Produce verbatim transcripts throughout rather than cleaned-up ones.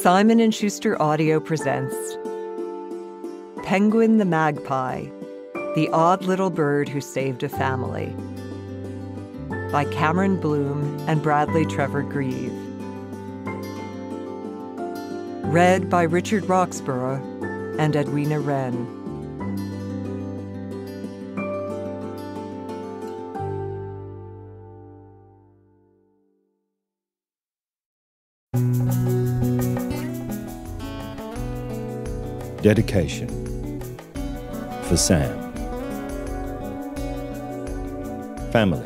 Simon and Schuster Audio presents Penguin the Magpie, the Odd Little Bird Who Saved a Family, by Cameron Bloom and Bradley Trevor Greive. Read by Richard Roxburgh and Edwina Wren. Dedication for Sam. Family.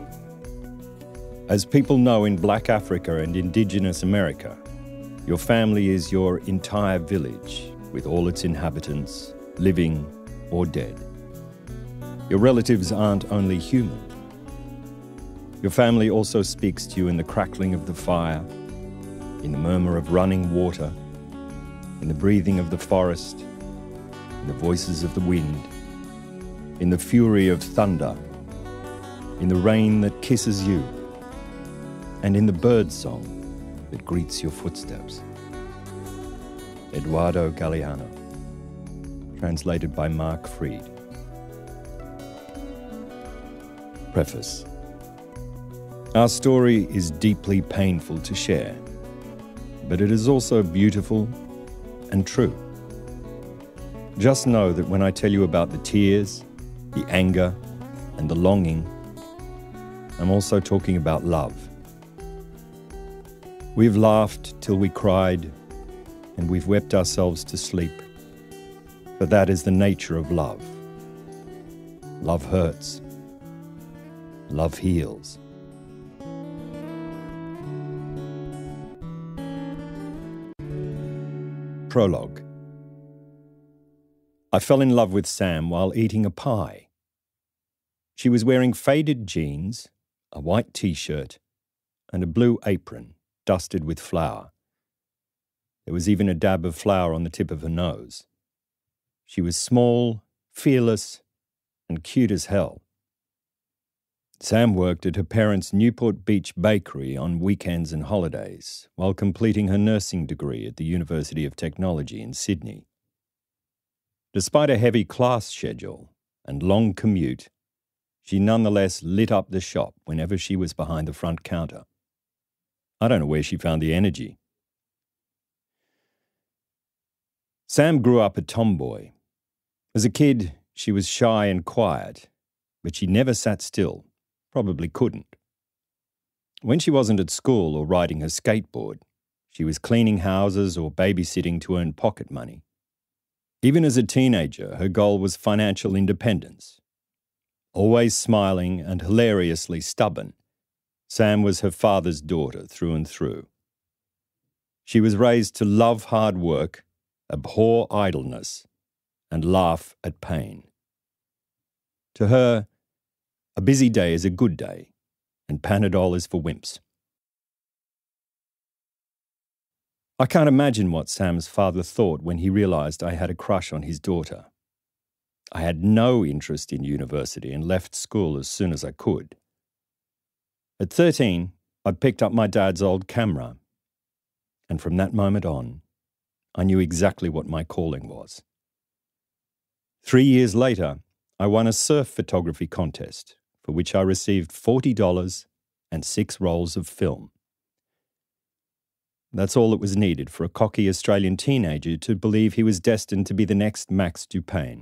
As people know in Black Africa and Indigenous America, your family is your entire village with all its inhabitants, living or dead. Your relatives aren't only human. Your family also speaks to you in the crackling of the fire, in the murmur of running water, in the breathing of the forest, in the voices of the wind, in the fury of thunder, in the rain that kisses you, and in the bird song that greets your footsteps. Eduardo Galeano, translated by Mark Freed. Preface. Our story is deeply painful to share, but it is also beautiful and true. Just know that when I tell you about the tears, the anger, and the longing, I'm also talking about love. We've laughed till we cried, and we've wept ourselves to sleep, for that is the nature of love. Love hurts. Love heals. Prologue. I fell in love with Sam while eating a pie. She was wearing faded jeans, a white t-shirt, and a blue apron dusted with flour. There was even a dab of flour on the tip of her nose. She was small, fearless, and cute as hell. Sam worked at her parents' Newport Beach bakery on weekends and holidays, while completing her nursing degree at the University of Technology in Sydney. Despite a heavy class schedule and long commute, she nonetheless lit up the shop whenever she was behind the front counter. I don't know where she found the energy. Sam grew up a tomboy. As a kid, she was shy and quiet, but she never sat still. Probably couldn't. When she wasn't at school or riding her skateboard, she was cleaning houses or babysitting to earn pocket money. Even as a teenager, her goal was financial independence. Always smiling and hilariously stubborn, Sam was her father's daughter through and through. She was raised to love hard work, abhor idleness, and laugh at pain. To her, a busy day is a good day, and Panadol is for wimps. I can't imagine what Sam's father thought when he realised I had a crush on his daughter. I had no interest in university and left school as soon as I could. At thirteen, I picked up my dad's old camera, and from that moment on, I knew exactly what my calling was. Three years later, I won a surf photography contest, for which I received forty dollars and six rolls of film. That's all that was needed for a cocky Australian teenager to believe he was destined to be the next Max Dupain.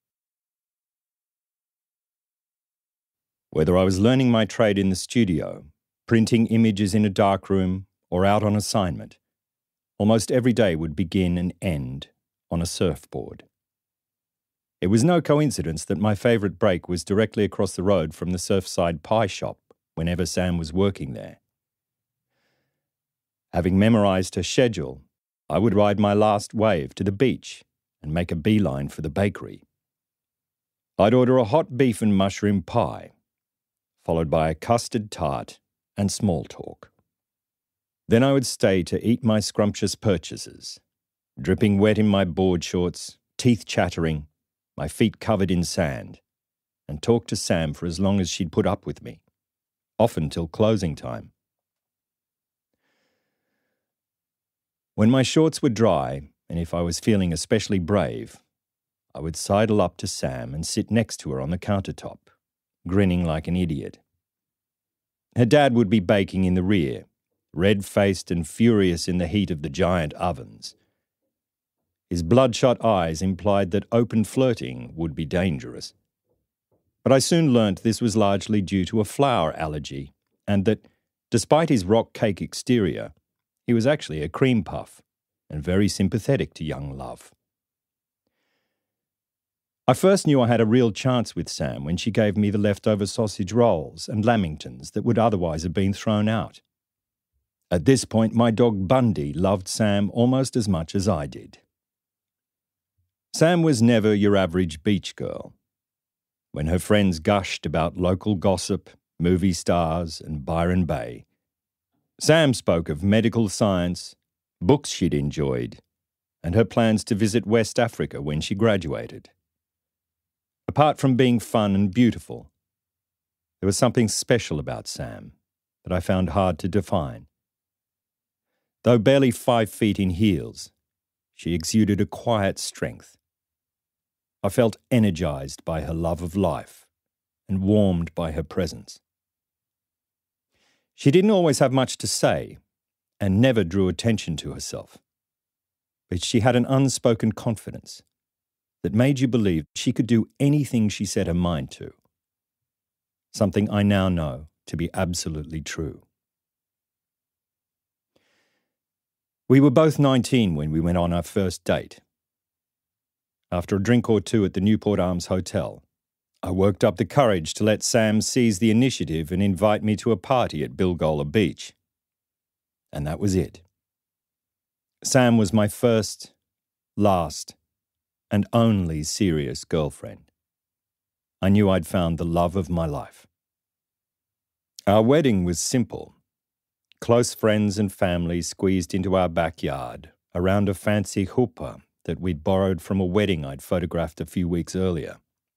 Whether I was learning my trade in the studio, printing images in a darkroom, or out on assignment, almost every day would begin and end on a surfboard. It was no coincidence that my favourite break was directly across the road from the Surfside Pie Shop whenever Sam was working there. Having memorised her schedule, I would ride my last wave to the beach and make a beeline for the bakery. I'd order a hot beef and mushroom pie, followed by a custard tart and small talk. Then I would stay to eat my scrumptious purchases, dripping wet in my board shorts, teeth chattering, my feet covered in sand, and talk to Sam for as long as she'd put up with me, often till closing time. When my shorts were dry, and if I was feeling especially brave, I would sidle up to Sam and sit next to her on the countertop, grinning like an idiot. Her dad would be baking in the rear, red-faced and furious in the heat of the giant ovens. His bloodshot eyes implied that open flirting would be dangerous. But I soon learnt this was largely due to a flour allergy, and that, despite his rock cake exterior, he was actually a cream puff, and very sympathetic to young love. I first knew I had a real chance with Sam when she gave me the leftover sausage rolls and lamingtons that would otherwise have been thrown out. At this point, my dog Bundy loved Sam almost as much as I did. Sam was never your average beach girl. When her friends gushed about local gossip, movie stars, and Byron Bay, Sam spoke of medical science, books she'd enjoyed, and her plans to visit West Africa when she graduated. Apart from being fun and beautiful, there was something special about Sam that I found hard to define. Though barely five feet in heels, she exuded a quiet strength. I felt energized by her love of life and warmed by her presence. She didn't always have much to say and never drew attention to herself, but she had an unspoken confidence that made you believe she could do anything she set her mind to, something I now know to be absolutely true. We were both nineteen when we went on our first date. After a drink or two at the Newport Arms Hotel, I worked up the courage to let Sam seize the initiative and invite me to a party at Bilgola Beach. And that was it. Sam was my first, last, and only serious girlfriend. I knew I'd found the love of my life. Our wedding was simple. Close friends and family squeezed into our backyard around a fancy chuppah that we'd borrowed from a wedding I'd photographed a few weeks earlier.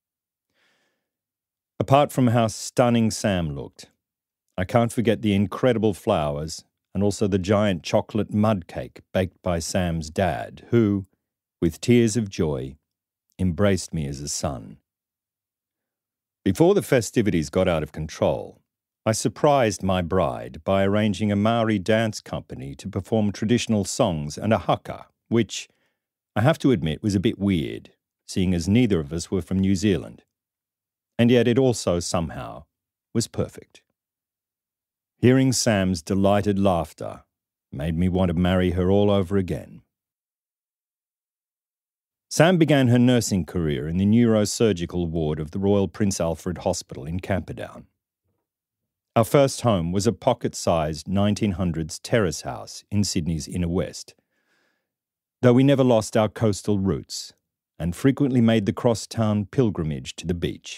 Apart from how stunning Sam looked, I can't forget the incredible flowers and also the giant chocolate mud cake baked by Sam's dad, who, with tears of joy, embraced me as a son. Before the festivities got out of control, I surprised my bride by arranging a Maori dance company to perform traditional songs and a haka, which, I have to admit, was a bit weird, seeing as neither of us were from New Zealand. And yet it also, somehow, was perfect. Hearing Sam's delighted laughter made me want to marry her all over again. Sam began her nursing career in the neurosurgical ward of the Royal Prince Alfred Hospital in Camperdown. Our first home was a pocket-sized nineteen hundreds terrace house in Sydney's inner west, though we never lost our coastal roots and frequently made the cross-town pilgrimage to the beach.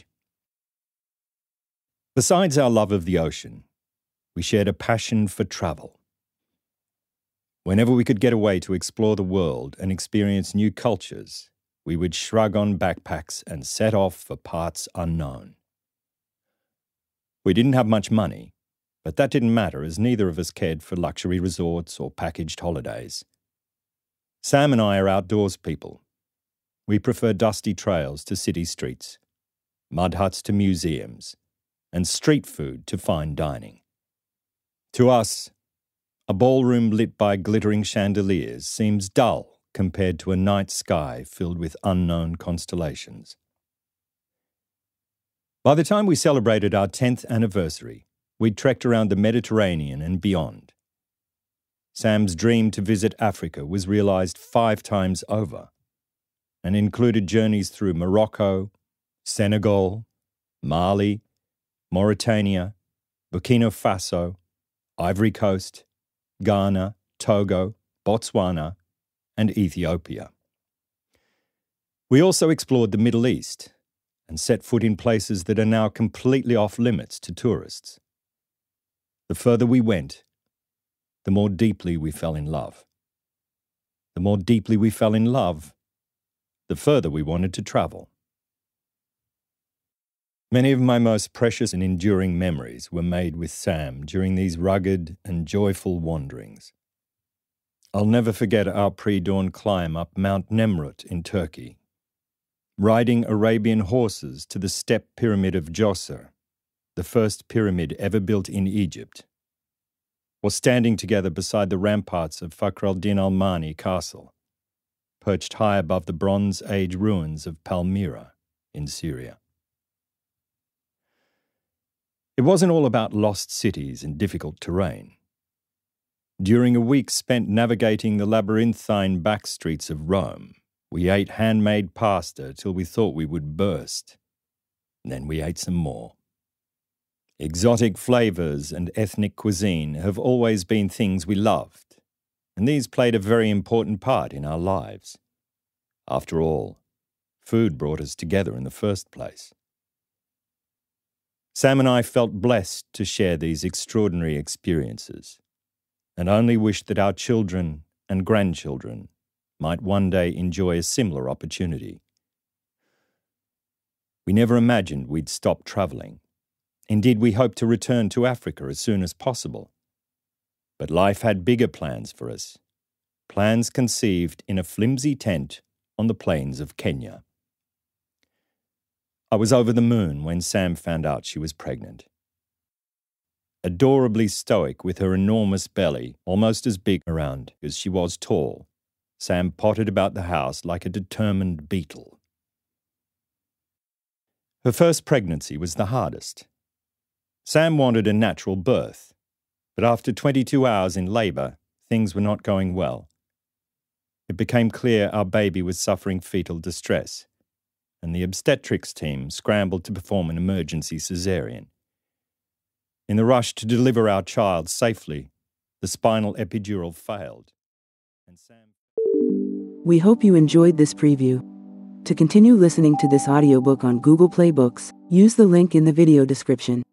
Besides our love of the ocean, we shared a passion for travel. Whenever we could get away to explore the world and experience new cultures, we would shrug on backpacks and set off for parts unknown. We didn't have much money, but that didn't matter as neither of us cared for luxury resorts or packaged holidays. Sam and I are outdoors people. We prefer dusty trails to city streets, mud huts to museums, and street food to fine dining. To us, a ballroom lit by glittering chandeliers seems dull compared to a night sky filled with unknown constellations. By the time we celebrated our tenth anniversary, we'd trekked around the Mediterranean and beyond. Sam's dream to visit Africa was realized five times over and included journeys through Morocco, Senegal, Mali, Mauritania, Burkina Faso, Ivory Coast, Ghana, Togo, Botswana, and Ethiopia. We also explored the Middle East and set foot in places that are now completely off limits to tourists. The further we went, the more deeply we fell in love. The more deeply we fell in love, the further we wanted to travel. Many of my most precious and enduring memories were made with Sam during these rugged and joyful wanderings. I'll never forget our pre-dawn climb up Mount Nemrut in Turkey, riding Arabian horses to the step pyramid of Djoser, the first pyramid ever built in Egypt, or standing together beside the ramparts of Fakr al-Din al-Mani Castle, perched high above the Bronze Age ruins of Palmyra in Syria. It wasn't all about lost cities and difficult terrain. During a week spent navigating the labyrinthine back streets of Rome, we ate handmade pasta till we thought we would burst. Then we ate some more. Exotic flavors and ethnic cuisine have always been things we loved, and these played a very important part in our lives. After all, food brought us together in the first place. Sam and I felt blessed to share these extraordinary experiences, and only wished that our children and grandchildren might one day enjoy a similar opportunity. We never imagined we'd stop travelling. Indeed, we hoped to return to Africa as soon as possible. But life had bigger plans for us, plans conceived in a flimsy tent on the plains of Kenya. I was over the moon when Sam found out she was pregnant. Adorably stoic with her enormous belly, almost as big around as she was tall, Sam pottered about the house like a determined beetle. Her first pregnancy was the hardest. Sam wanted a natural birth, but after twenty-two hours in labour, things were not going well. It became clear our baby was suffering fetal distress, and the obstetrics team scrambled to perform an emergency caesarean. In the rush to deliver our child safely, the spinal epidural failed, and Sam... We hope you enjoyed this preview. To continue listening to this audiobook on Google Play Books, use the link in the video description.